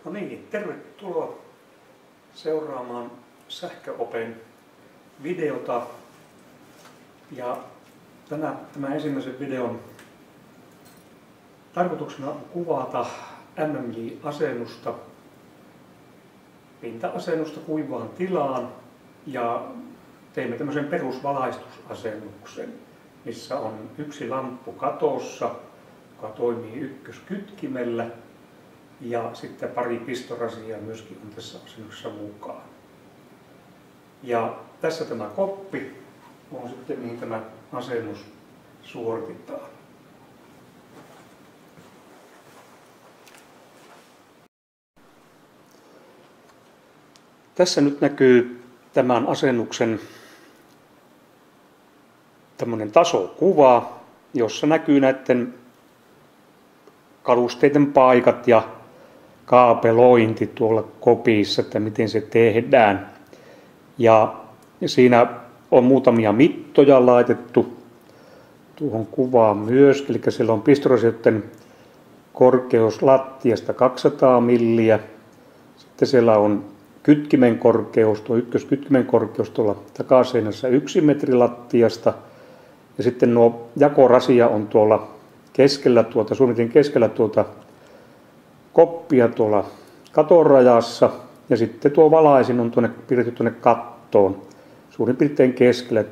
No niin, tervetuloa seuraamaan Sähköopen videota. Ja tämän ensimmäisen videon tarkoituksena on kuvata MMJ-asennusta, pinta-asennusta kuivaan tilaan, ja teimme tämmöisen perusvalaistusasennuksen, missä on yksi lamppu katossa, joka toimii ykköskytkimellä, ja sitten pari pistorasiaa myöskin on tässä asennuksessa mukaan. Ja tässä tämä koppi on sitten, mihin tämä asennus suoritetaan. Tässä nyt näkyy tämän asennuksen tämmöinen tasokuva, jossa näkyy näiden kalusteiden paikat ja kaapelointi tuolla kopissa, että miten se tehdään. Ja siinä on muutamia mittoja laitettu tuohon kuvaan myös, eli siellä on pistorasioiden korkeus lattiasta 200 milliä. Sitten siellä on kytkimen korkeus, tuo ykköskytkimen korkeus tuolla takaseinässä 1 metri lattiasta. Ja sitten nuo jakorasia on tuolla keskellä suunnitelmien keskellä koppia tuolla katorajassa. Ja sitten tuo valaisin on piirretty tuonne kattoon, suurin piirtein keskelle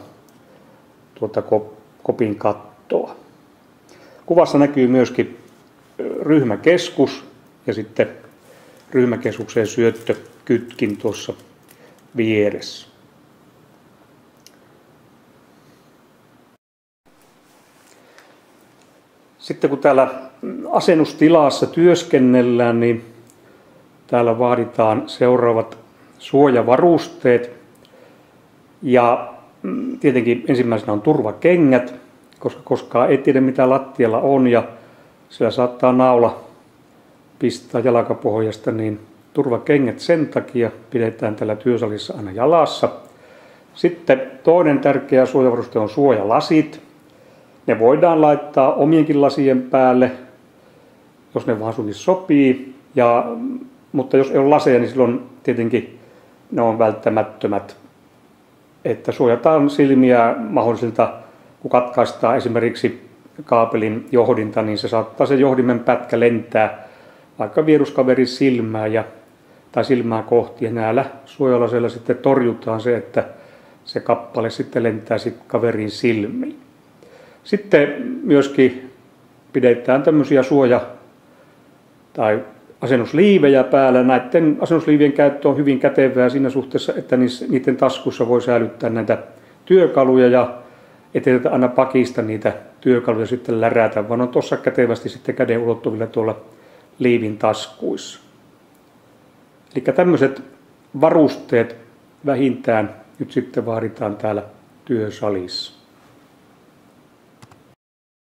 kopin kattoa. Kuvassa näkyy myöskin ryhmäkeskus ja sitten ryhmäkeskukseen syöttökytkin tuossa vieressä. Sitten kun täällä asennustilassa työskennellään, niin täällä vaaditaan seuraavat suojavarusteet. Ja tietenkin ensimmäisenä on turvakengät, koska koskaan ei tiedä mitä lattialla on ja siellä saattaa naula pistää jalkapohjasta, niin turvakengät sen takia pidetään täällä työsalissa aina jalassa. Sitten toinen tärkeä suojavaruste on suojalasit. Ne voidaan laittaa omienkin lasien päälle, jos ne vaan suinkin sopii. Mutta jos ei ole laseja, niin silloin tietenkin ne on välttämättömät. Että suojataan silmiä mahdollisilta, kun katkaistaan esimerkiksi kaapelin johdinta, niin se saattaa se johdimen pätkä lentää vaikka vieruskaverin silmään tai silmää kohti. Ja näillä suojalaseilla sitten torjutaan se, että se kappale sitten lentää kaverin silmiin. Sitten myöskin pidetään tämmöisiä tai asennusliivejä päällä. Näiden asennusliivien käyttö on hyvin kätevää siinä suhteessa, että niiden taskussa voi säilyttää näitä työkaluja ja ettei aina pakista niitä työkaluja sitten lärätä, vaan on tuossa kätevästi sitten käden ulottuvilla tuolla liivin taskuissa. Eli tämmöiset varusteet vähintään nyt sitten vaaditaan täällä työsalissa.